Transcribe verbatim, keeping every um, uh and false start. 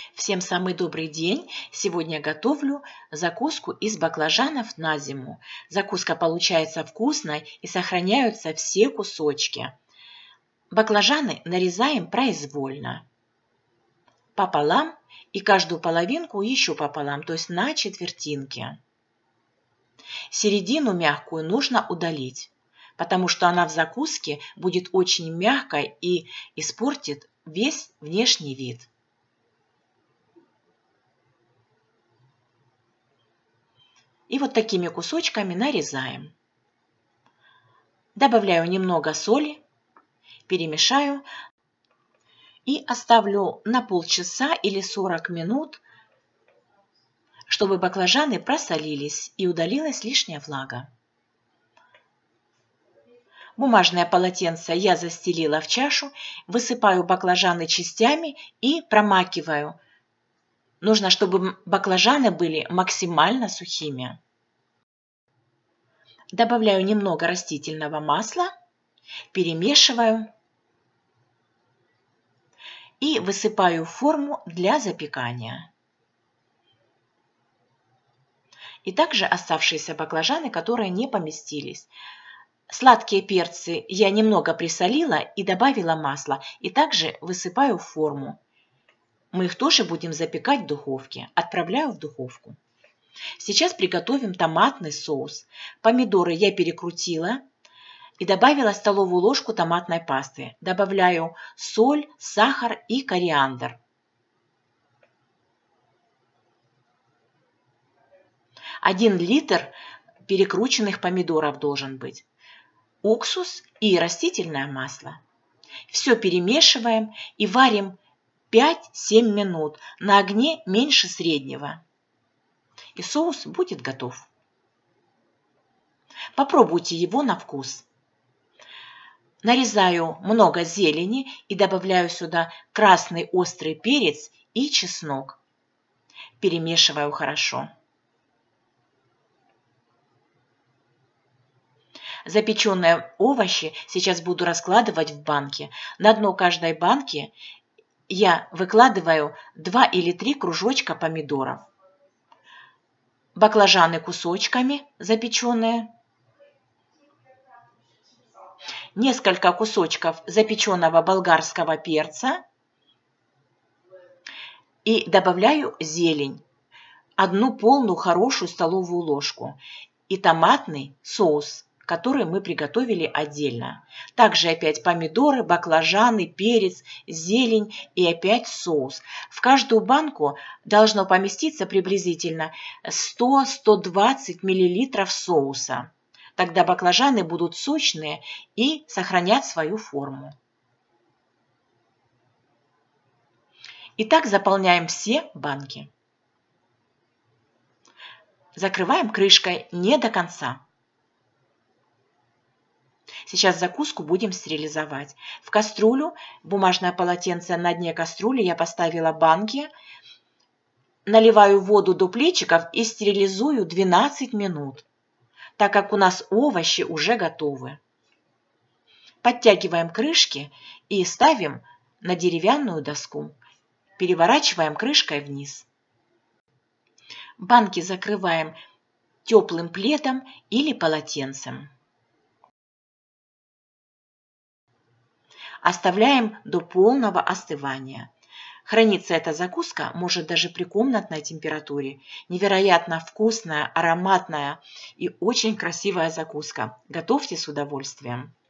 Всем самый добрый день! Сегодня готовлю закуску из баклажанов на зиму. Закуска получается вкусной и сохраняются все кусочки. Баклажаны нарезаем произвольно, пополам, и каждую половинку еще пополам, то есть на четвертинки. Середину мягкую нужно удалить, потому что она в закуске будет очень мягкой и испортит весь внешний вид. И вот такими кусочками нарезаем. Добавляю немного соли, перемешаю и оставлю на полчаса или сорок минут, чтобы баклажаны просолились и удалилась лишняя влага. Бумажное полотенце я застелила в чашу, высыпаю баклажаны частями и промакиваю. Нужно, чтобы баклажаны были максимально сухими. Добавляю немного растительного масла, перемешиваю и высыпаю в форму для запекания. И также оставшиеся баклажаны, которые не поместились. Сладкие перцы я немного присолила и добавила масло, и также высыпаю в форму. Мы их тоже будем запекать в духовке. Отправляю в духовку. Сейчас приготовим томатный соус. Помидоры я перекрутила и добавила столовую ложку томатной пасты. Добавляю соль, сахар и кориандр. Один литр перекрученных помидоров должен быть. Уксус и растительное масло. Все перемешиваем и варим пять-семь минут на огне меньше среднего. И соус будет готов. Попробуйте его на вкус. Нарезаю много зелени и добавляю сюда красный острый перец и чеснок. Перемешиваю хорошо. Запеченные овощи сейчас буду раскладывать в банки. На дно каждой банки я выкладываю два или три кружочка помидоров. Баклажаны кусочками запеченные. Несколько кусочков запеченного болгарского перца. И добавляю зелень. Одну полную хорошую столовую ложку. И томатный соус, который мы приготовили отдельно. Также опять помидоры, баклажаны, перец, зелень и опять соус. В каждую банку должно поместиться приблизительно сто — сто двадцать миллилитров соуса. Тогда баклажаны будут сочные и сохранят свою форму. Итак, заполняем все банки. Закрываем крышкой не до конца. Сейчас закуску будем стерилизовать. В кастрюлю, бумажное полотенце на дне кастрюли, я поставила банки. Наливаю воду до плечиков и стерилизую двенадцать минут, так как у нас овощи уже готовы. Подтягиваем крышки и ставим на деревянную доску. Переворачиваем крышкой вниз. Банки закрываем теплым пледом или полотенцем. Оставляем до полного остывания. Хранится эта закуска может даже при комнатной температуре. Невероятно вкусная, ароматная и очень красивая закуска. Готовьте с удовольствием.